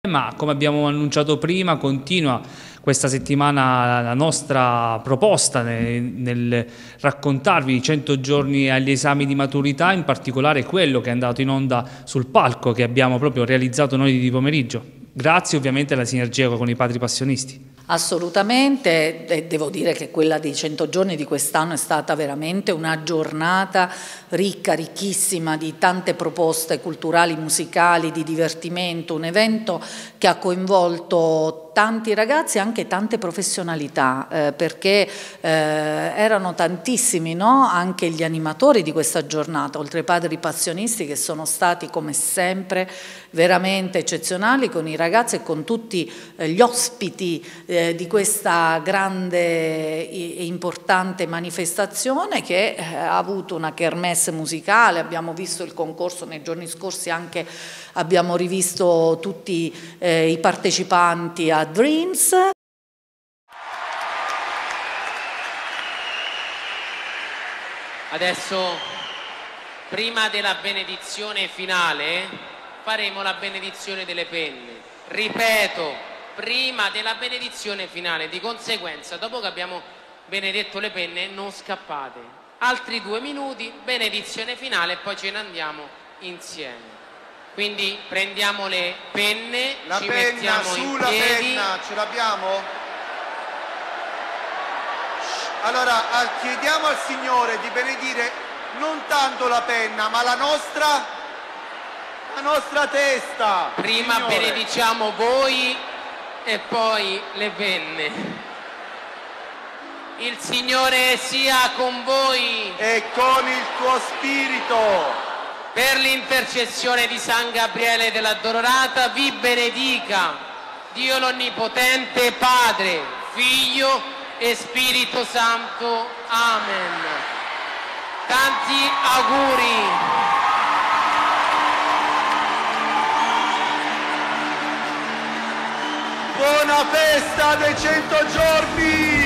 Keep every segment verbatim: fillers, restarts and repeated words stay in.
Ma come abbiamo annunciato prima, continua questa settimana la nostra proposta nel, nel raccontarvi i cento giorni agli esami di maturità, in particolare quello che è andato in onda sul palco che abbiamo proprio realizzato noi di pomeriggio, grazie ovviamente alla sinergia con i padri passionisti. Assolutamente, e devo dire che quella dei cento giorni di quest'anno è stata veramente una giornata ricca, ricchissima di tante proposte culturali, musicali, di divertimento, un evento che ha coinvolto tanti ragazzi e anche tante professionalità, eh, perché eh, erano tantissimi, no? Anche gli animatori di questa giornata, oltre ai padri passionisti che sono stati come sempre veramente eccezionali con i ragazzi e con tutti eh, gli ospiti eh, di questa grande e importante manifestazione che eh, ha avuto una kermesse musicale. Abbiamo visto il concorso nei giorni scorsi, anche abbiamo rivisto tutti eh, i partecipanti a Dreams. Adesso, prima della benedizione finale, faremo la benedizione delle penne. Ripeto, prima della benedizione finale, di conseguenza, dopo che abbiamo benedetto le penne, non scappate. Altri due minuti, benedizione finale e poi ce ne andiamo insieme. Quindi prendiamo le penne, la ci penna, mettiamo su in la piedi. penna, ce l'abbiamo? Allora chiediamo al Signore di benedire non tanto la penna, ma la nostra, la nostra testa. Prima Signore. benediciamo voi e poi le penne. Il Signore sia con voi e con il tuo spirito. Per l'intercessione di San Gabriele dell'Addolorata vi benedica Dio l'Onnipotente, Padre, Figlio e Spirito Santo. Amen. Tanti auguri. Buona festa dei cento giorni!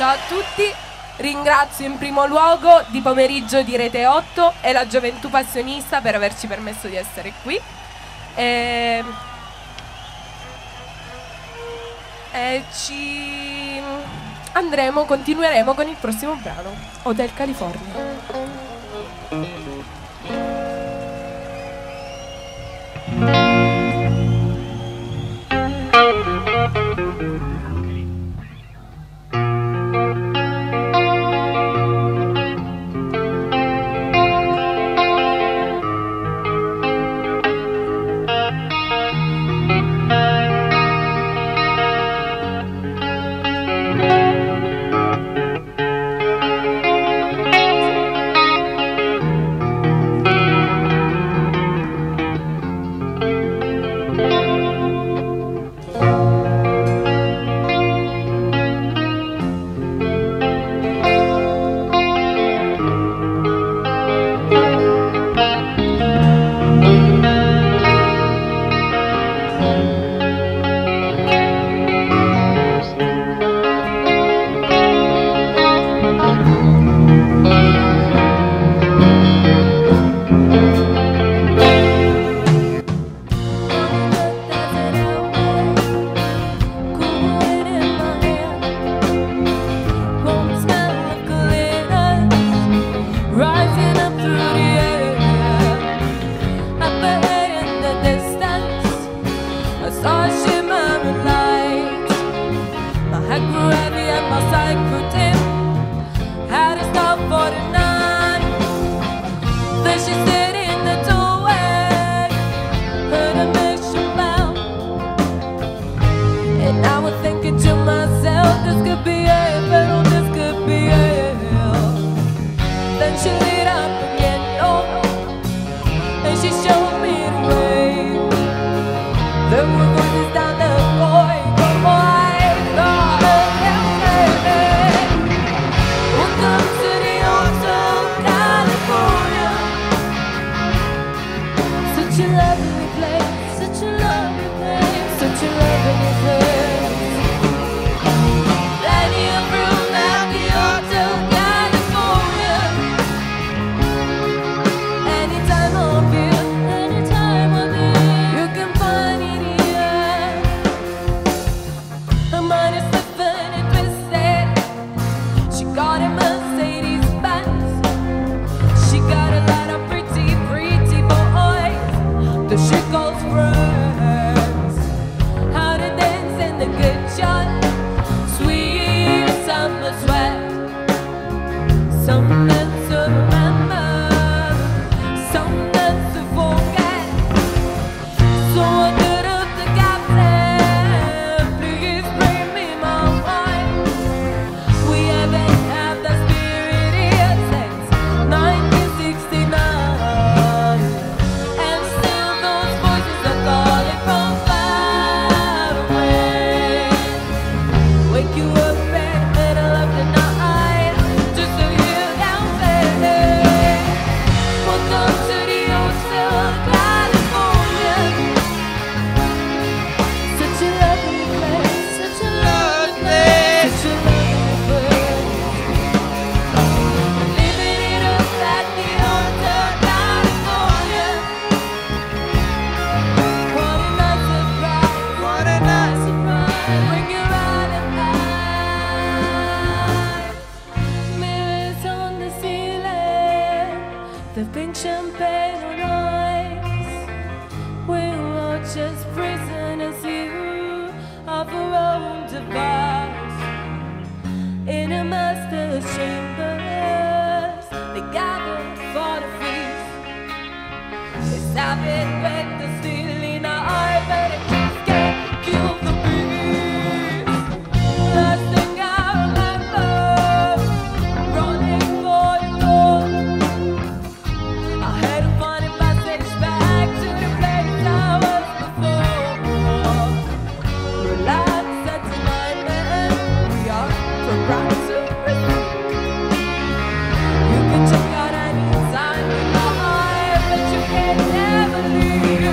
Ciao a tutti, ringrazio in primo luogo Di Pomeriggio di Rete otto e la Gioventù Passionista per averci permesso di essere qui. E... E ci andremo, continueremo con il prossimo brano, Hotel California. Check out any sign in my eye, but you can never leave.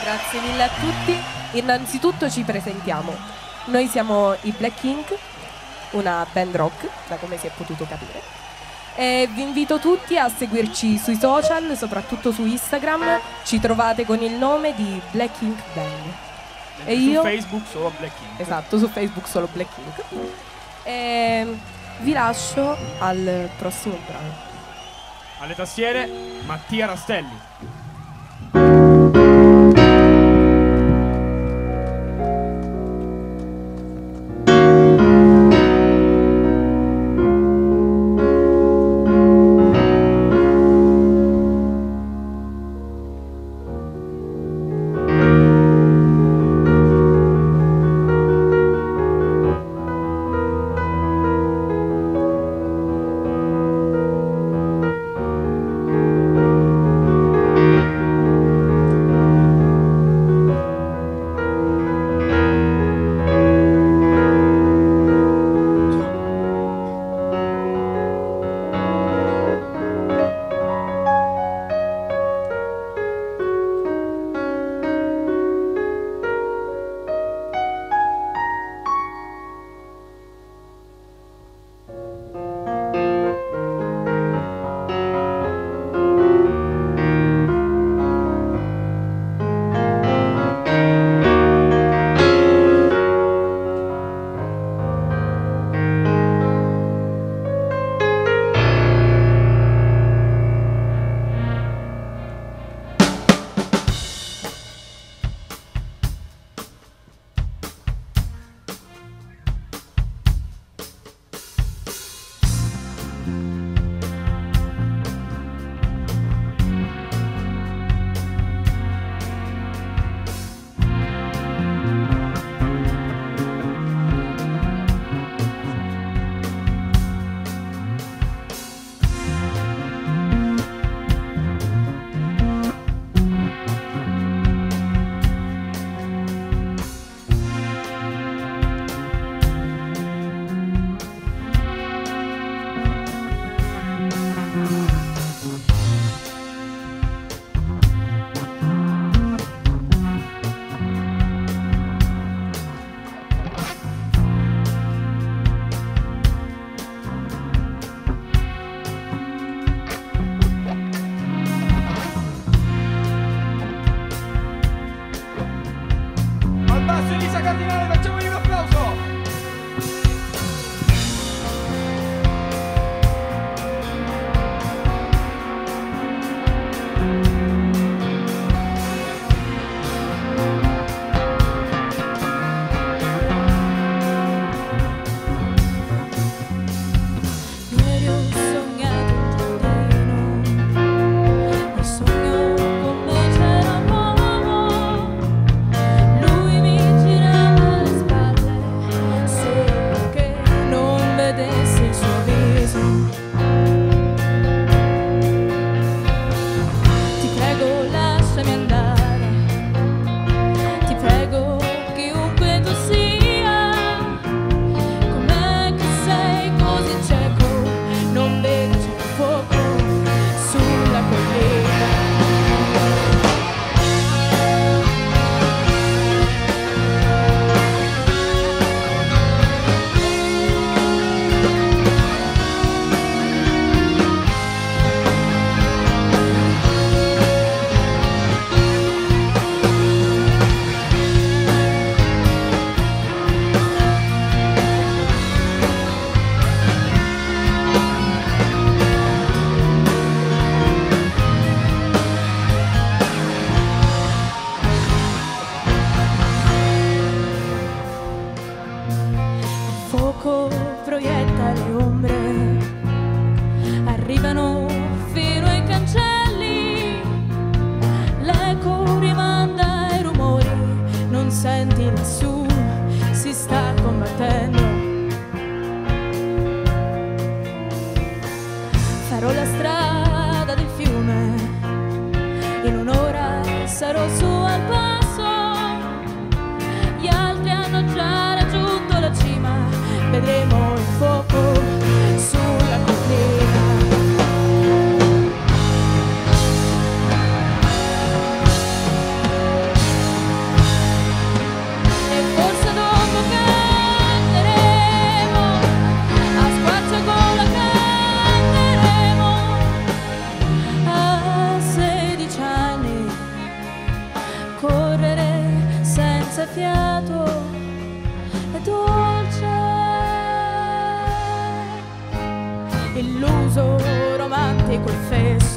grazie mille a tutti. Innanzitutto ci presentiamo. Noi siamo i Black Ink, una band rock, da come si è potuto capire. E vi invito tutti a seguirci sui social, soprattutto su Instagram. Ci trovate con il nome di Black Ink Band. E su io... Facebook solo Black Ink. Esatto, su Facebook solo Black Ink. E vi lascio al prossimo brano. Alle tastiere Mattia Rastelli.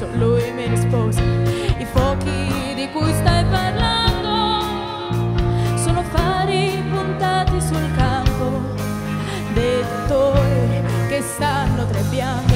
sorriso, lui mi rispose: i fuochi di cui stai parlando sono fari puntati sul campo, dettori che stanno trebbiando.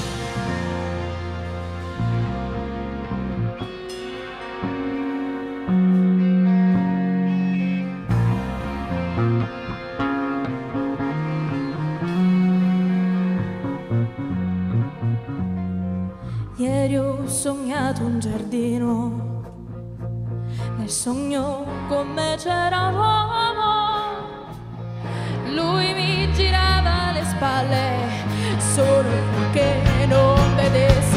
Ieri ho sognato un giardino, nel sogno con me c'era un uomo, lui mi girava le spalle solo perché non vedessi